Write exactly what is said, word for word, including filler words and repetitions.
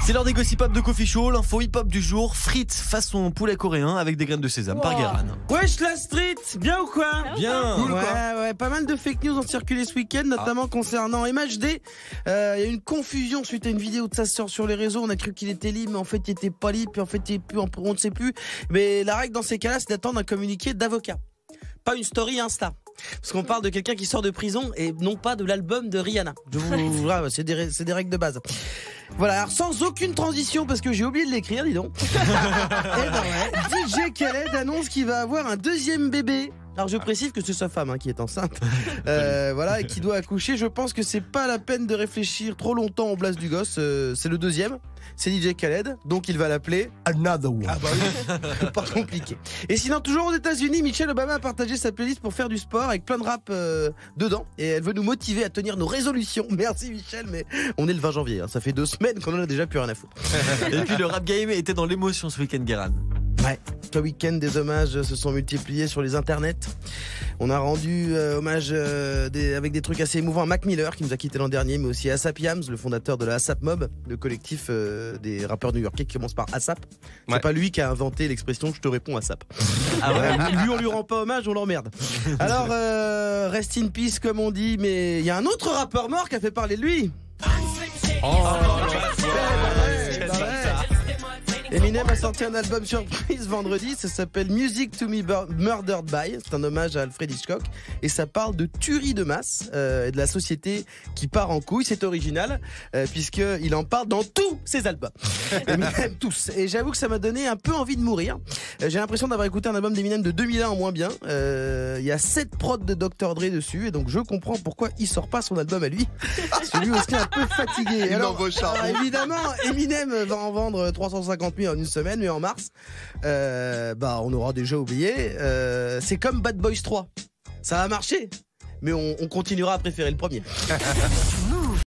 C'est l'heure des gossip hop de Coffee Show, l'info hip hop du jour, frites façon poulet coréen avec des graines de sésame wow. par Guérin. Wesh la street, bien ou quoi? Bien. Cool, ouais, quoi. ouais, pas mal de fake news ont circulé ce week-end, notamment ah. concernant M H D. Il euh, y a eu une confusion suite à une vidéo de sa sœur sur les réseaux. On a cru qu'il était libre, mais en fait il était pas libre, puis en fait il est plus, on ne sait plus. Mais la règle dans ces cas-là, c'est d'attendre un communiqué d'avocat, pas une story Insta. Parce qu'on parle de quelqu'un qui sort de prison et non pas de l'album de Rihanna. Je vous, voilà, c'est des, c'est des règles de base. Voilà, alors sans aucune transition parce que j'ai oublié de l'écrire, dis donc. Et ben ouais, D J Khaled annonce qu'il va avoir un deuxième bébé. Alors je précise que c'est sa femme hein, qui est enceinte, euh, voilà, et qui doit accoucher. Je pense que c'est pas la peine de réfléchir trop longtemps au blase du gosse. Euh, c'est le deuxième, c'est D J Khaled, donc il va l'appeler Another One. Ah bah oui, pas compliqué. Et sinon, toujours aux États-Unis, Michelle Obama a partagé sa playlist pour faire du sport avec plein de rap euh, dedans, et elle veut nous motiver à tenir nos résolutions. Merci Michel, mais on est le vingt janvier, hein. Ça fait deux semaines qu'on en a déjà plus rien à foutre. Et puis le rap game était dans l'émotion ce week-end, Guérin. Ouais, ce week-end, des hommages se sont multipliés sur les internets. On a rendu euh, hommage euh, des, avec des trucs assez émouvants à Mac Miller qui nous a quitté l'an dernier, mais aussi à ASAP Yams, le fondateur de la ASAP Mob, le collectif euh, des rappeurs new-yorkais qui commence par ASAP. C'est ouais. pas lui qui a inventé l'expression « je te réponds ASAP ». Ah ouais, lui on lui rend pas hommage, on l'emmerde. Alors, euh, rest in peace comme on dit, mais il y a un autre rappeur mort qui a fait parler de lui. Oh, Eminem a sorti un album surprise vendredi, ça s'appelle Music to Me Murdered By, c'est un hommage à Alfred Hitchcock et ça parle de tuerie de masse euh, et de la société qui part en couille, c'est original euh, puisqu'il en parle dans tous ses albums, Eminem tous, et j'avoue que ça m'a donné un peu envie de mourir. Euh, j'ai l'impression d'avoir écouté un album d'Eminem de deux mille un en moins bien, il euh, y a sept prods de docteur Dre dessus et donc je comprends pourquoi il sort pas son album à lui, parce que lui aussi est un peu fatigué. Il alors, alors évidemment Eminem va en vendre trois cent cinquante mille en une semaine, mais en mars, euh, bah on aura déjà oublié. Euh, c'est comme Bad Boys trois, ça a marché, mais on, on continuera à préférer le premier.